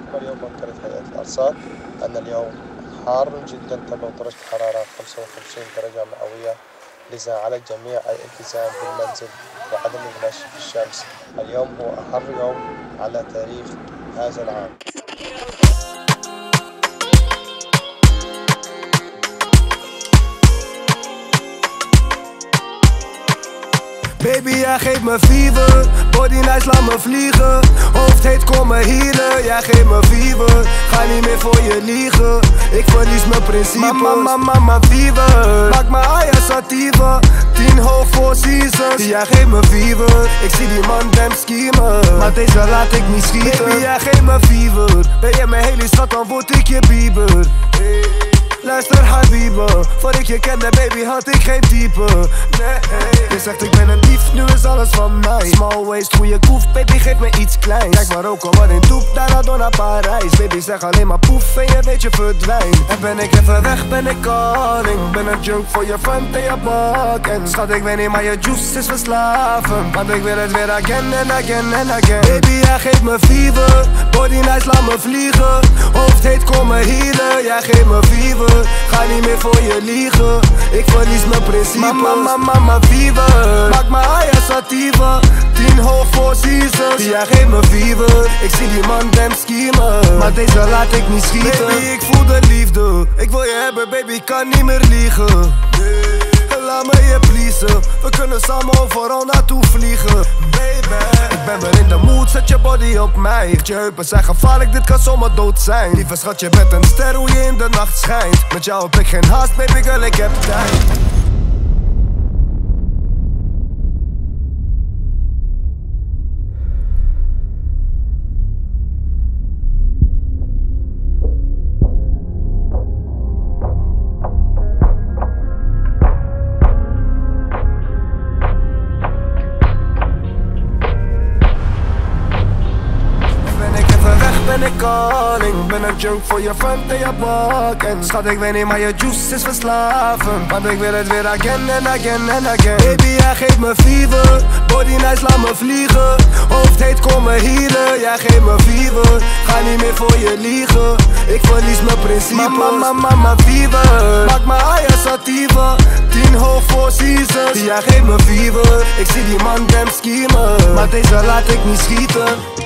بكم اليوم أنكرت هيئة الأرصاد أن اليوم حار جدا تبلغ درجة الحرارة 55 درجة مئوية، لذا على الجميع الالتزام بالمنزل وعدم المشي في الشمس. اليوم هو أحر يوم على تاريخ هذا العام. Baby, jij geeft me fever, body nice, laat me vliegen. Hoofd heet, kom me healen, jij geeft me fever. Ga niet meer voor je liegen, ik verlies mijn principes. Mama, fever, maak me Aya sativa. 10 hoog voor seasons, jij geeft me fever. Ik zie die man damn schemen, maar deze laat ik niet schieten. Baby, jij geeft me fever, ben je mijn hele schat, dan word ik je Bieber. Luister Habiba, voor ik je kende baby had ik geen type. Nee, je zegt ik ben een dief, nu is alles van mij. Small waist, goeie koef, baby geef me iets kleins. Kijk maar ook al wat in Toep, daar door naar Parijs. Baby zeg alleen maar poef en je weet je verdwijnt. En ben ik even weg, ben ik calling. Ben een junk voor je front en je bak. En schat ik weet niet, maar je juice is verslavend. Want ik wil het weer again and again and again. Baby jij geeft me fever, body nice laat me vliegen. Hoofd heet kom me healen, jij geeft me fever. Ga niet meer voor je liegen, ik verlies mijn principes. Mama, fever, maak me Aya sativa. 10 hoog voor seasons, jij geeft me fever. Ik zie die man damn schemen, maar deze laat ik niet schieten. Baby, ik voel de liefde, ik wil je hebben baby, ik kan niet meer liegen. Laat me je pleasen, we kunnen samen overal naartoe vliegen. Baby, ik ben wel in de mood, zet je body op mij. Je heupen zijn gevaarlijk, dit kan zomaar dood zijn. Lieve schat, je bent een ster hoe je in de nacht schijnt. Met jou heb ik geen haast, baby girl, ik heb tijd. Ben ik calling, ben een junk voor je front en je bak. En schat ik weet niet, maar je juice is verslavend. Want ik wil het weer again and again and again. Baby jij geeft me fever, body nice laat me vliegen. Hoofd heet kom me healen, jij geeft me fever. Ga niet meer voor je liegen, ik verlies mijn principes. Mama, fever, maak me Aya sativa. 10 hoog voor seasons, jij geeft me fever. Ik zie die man damn schemen, maar deze laat ik niet schieten.